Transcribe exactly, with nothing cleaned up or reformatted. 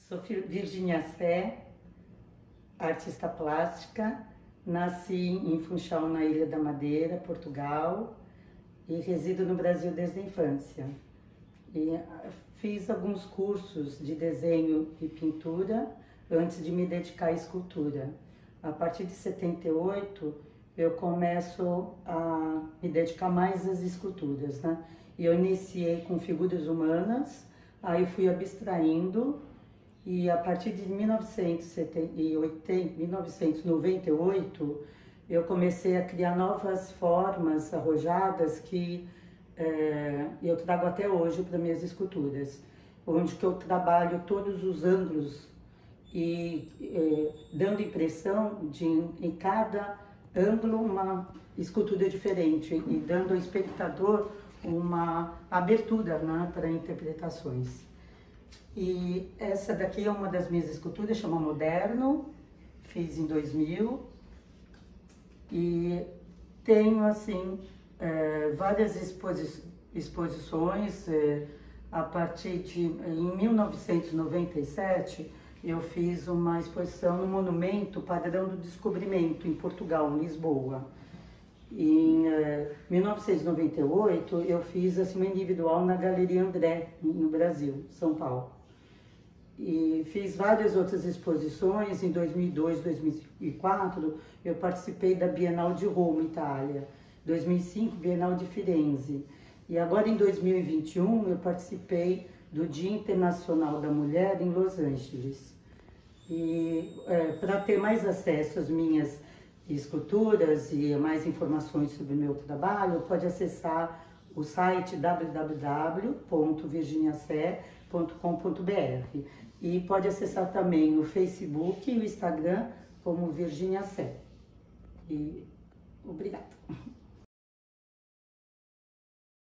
Sou Virginia Sé, artista plástica. Nasci em Funchal, na Ilha da Madeira, Portugal, e resido no Brasil desde a infância. E fiz alguns cursos de desenho e pintura antes de me dedicar à escultura. A partir de setenta e oito, eu começo a me dedicar mais às esculturas, né? E eu iniciei com figuras humanas, aí fui abstraindo, e a partir de mil novecentos e noventa e oito, eu comecei a criar novas formas arrojadas que é, eu trago até hoje para minhas esculturas, onde que eu trabalho todos os ângulos e é, dando impressão de em cada ângulo uma escultura diferente e dando ao espectador uma abertura, né, para interpretações. E essa daqui é uma das minhas esculturas, chama Moderno, fiz em dois mil, e tenho assim é, várias exposi exposições. É, a partir de em mil novecentos e noventa e sete eu fiz uma exposição no Monumento Padrão do Descobrimento em Portugal, em Lisboa. Em é, mil novecentos e noventa e oito eu fiz assim, uma individual na Galeria André, no Brasil, São Paulo. E fiz várias outras exposições. Em dois mil e dois, dois mil e quatro, eu participei da Bienal de Roma, Itália. dois mil e cinco, Bienal de Firenze. E agora, em dois mil e vinte e um, eu participei do Dia Internacional da Mulher em Los Angeles. E é, para ter mais acesso às minhas esculturas e mais informações sobre o meu trabalho, pode acessar o site w w w ponto virginia sé ponto com ponto b r. E pode acessar também o Facebook e o Instagram como Virginia Sé. E